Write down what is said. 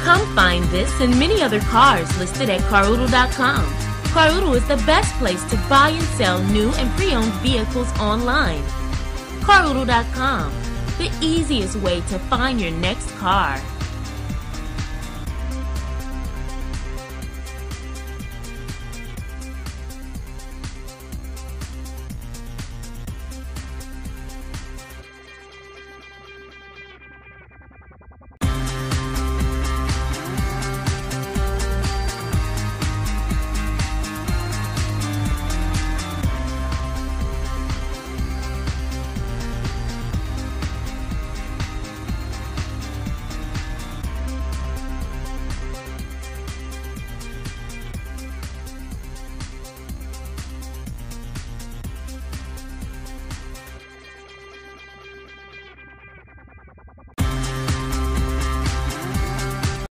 Come find this and many other cars listed at caroodle.com. Caroodle is the best place to buy and sell new and pre-owned vehicles online. Caroodle.com, the easiest way to find your next car.